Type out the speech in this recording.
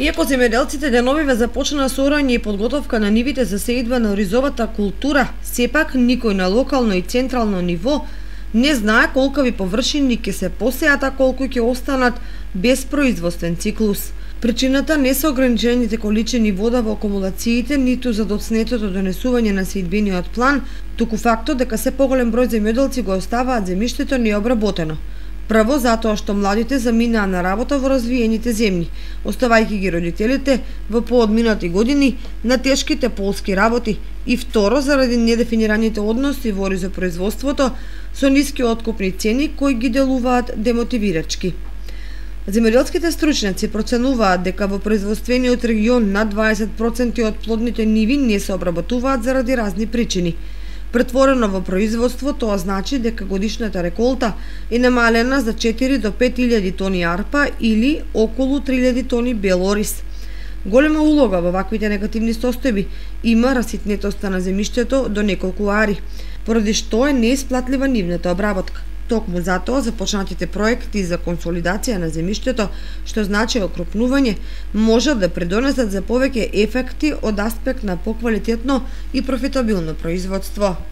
Иако земјоделците деновиве започнаа со орање и подготовка на нивите за сеидба на оризовата култура, сепак никој на локално и централно ниво не знае колкови површини ќе се посеат, а колку ќе останат без производствен циклус. Причината не се ограничените количини вода во акумулациите, ниту за доцнетото донесување на сеидбениот план, туку фактот дека се поголем број земјоделци го оставаат земјиштето необработено. Прво затоа што младите заминаа на работа во развиените земји, оставајќи ги родителите во поодминати години на тешките полски работи, и второ заради недефинираните односи во оризопроизводството со ниски откупни цени кои ги делуваат демотивирачки. Земјоделските стручњаци проценуваат дека во производствениот регион над 20% од плодните ниви не се обработуваат заради разни причини. Претворено во производство, тоа значи дека годишната реколта е намалена за 4 до 5000 тони арпа или околу 3000 тони бел ориз. Голема улога во ваквите негативни состојби има раситнетоста на земјиштето до неколку ари, поради што е неисплатлива нивната обработка. Токму затоа започнатите проекти за консолидација на земјиштето, што значи окрупнување, можат да придонесат за повеќе ефекти од аспект на поквалитетно и профитабилно производство.